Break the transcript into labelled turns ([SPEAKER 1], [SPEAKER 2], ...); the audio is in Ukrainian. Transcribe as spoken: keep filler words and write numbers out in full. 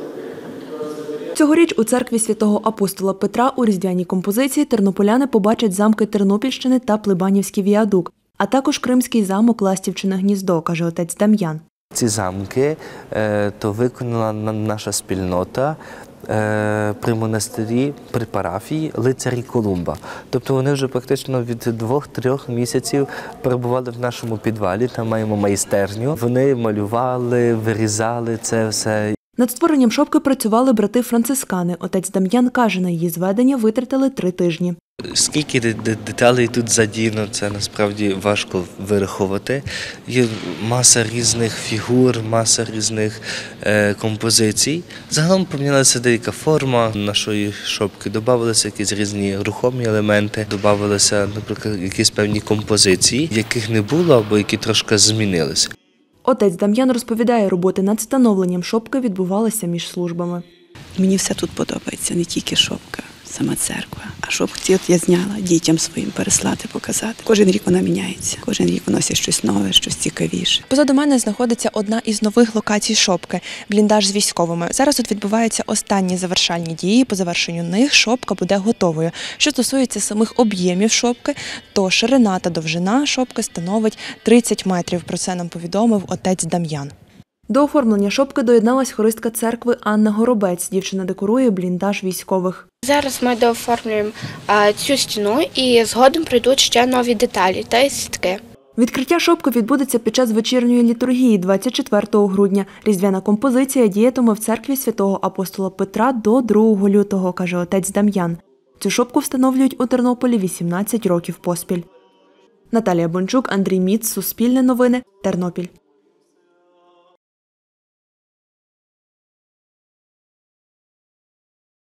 [SPEAKER 1] Цьогоріч у церкві святого апостола Петра у різдвяній композиції тернополяни побачать замки Тернопільщини та Плебанівський віадук, а також Кримський замок Ластівчине гніздо, каже отець Дам'ян.
[SPEAKER 2] Ці замки то виконала наша спільнота при монастирі, при парафії лицарі Колумба. Тобто вони вже практично від двох-трьох місяців перебували в нашому підвалі, там маємо майстерню. Вони малювали, вирізали це все.
[SPEAKER 1] Над створенням шопки працювали брати-францискани. Отець Дам'ян каже, на її зведення витратили три тижні.
[SPEAKER 2] Скільки деталей тут задіяно, це насправді важко вирахувати. Є маса різних фігур, маса різних е, композицій. Загалом помінялася деяка форма нашої шопки, додавалися якісь різні рухомі елементи, додавалися, наприклад, якісь певні композиції, яких не було або які трошки змінилися.
[SPEAKER 1] Отець Дам'ян розповідає, роботи над встановленням шопки відбувалися між службами.
[SPEAKER 3] Мені все тут подобається, не тільки шопка, сама церква. А шопці от я зняла дітям своїм переслати, показати. Кожен рік вона міняється, кожен рік виносить щось нове, щось цікавіше.
[SPEAKER 4] Позаду мене знаходиться одна із нових локацій шопки – бліндаж з військовими. Зараз тут відбуваються останні завершальні дії. По завершенню них шопка буде готовою. Що стосується самих об'ємів шопки, то ширина та довжина шопки становить тридцять метрів. Про це нам повідомив отець Дам'ян.
[SPEAKER 1] До оформлення шопки доєдналась хористка церкви Анна Горобець. Дівчина декорує бліндаж військових.
[SPEAKER 5] Зараз ми дооформлюємо а, цю стіну і згодом прийдуть ще нові деталі та сітки.
[SPEAKER 1] Відкриття шопки відбудеться під час вечірньої літургії двадцять четвертого грудня. Різдвяна композиція діятиме в церкві святого апостола Петра до другого лютого, каже отець Дам'ян. Цю шопку встановлюють у Тернополі вісімнадцять років поспіль. Наталія Бончук, Андрій Міц, Суспільне новини, Тернопіль.